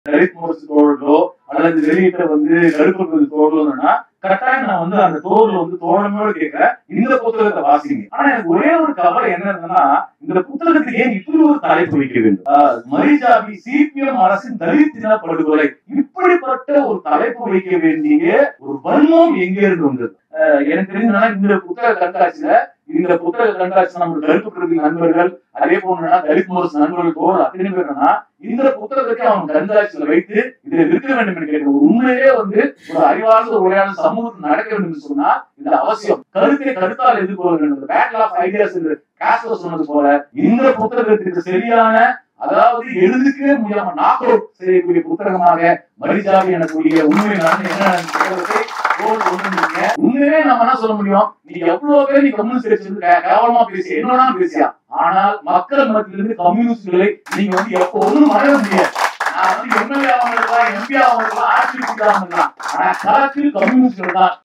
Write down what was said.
தலித் முரசு தோழர்களோ அல்லது வெளியிட்ட கருப்பு தோழர்களோன்னா கட்டாயம் நான் அந்த தோழர் தோழமையோடு கேட்கிறேன், இந்த புத்தகத்தை வாசிங்க. ஆனா எனக்கு ஒரே ஒரு கவலை என்னன்னா, இந்த புத்தகத்துக்கு ஏன் இப்படி ஒரு தலைப்பு வைக்க வேண்டும்? மரிஜாபி சிபிஎம் அரசின் தலித் இன படுகொலை, இப்படிப்பட்ட ஒரு தலைப்பு வைக்க வேண்டிய ஒரு வன்மம் எங்கே இருந்து வந்தது? எனக்கு தெரிஞ்சதுன்னா இந்த புத்தக கண்காட்சி நம்ம கருப்பு பிரதி நண்பர்கள், அதே போல தலித் முரசு நண்பர்கள் தோழர் அத்தனை பேர் என்னன்னா இந்த புத்தகத்தை அவங்க கண்காட்சியில வைத்து இதை விற்க வேண்டும் என்று கேட்க, உண்மையிலே ஒரு அறிவார்ந்த உரையாடல் சமூகத்தில் நடக்க வேண்டும் என்று சொன்னா இது அவசியம். கருத்தை கருத்தால் எதிர்கொள்ள வேண்டும். பேட்டில் ஆஃப் ஐடியாஸ் என்று காஸ்ட்ரோ சொன்னது போல இந்த புத்தகத்திற்கு சரியான, அதாவது எழுதுக்கவே முடியாம நாக் அவுட் செய்யக்கூடிய புத்தகமாக மரிஜாபி எனக்கூடிய உண்மை என்ன புத்தகத்தை உண்மையே நம்ம என்ன சொல்ல முடியும்? நீ எவ்வளவு பேர் நீ கம்யூனிஸ்ட் கேவலமா பேசிய என்னன்னா பேசியா, ஆனால் மக்கள் மத்தியிலிருந்து கம்யூனிஸ்டுகளை நீங்க எப்ப ஒண்ணும் மறைய முடியாது. நான் எம்எல்ஏ ஆக இருக்கலாம், எம்பி ஆக இருக்கலாம், ஆட்சி ஆக இருக்கலாம், ஆனா களத்தில் கம்யூனிஸ்டுகள் தான்.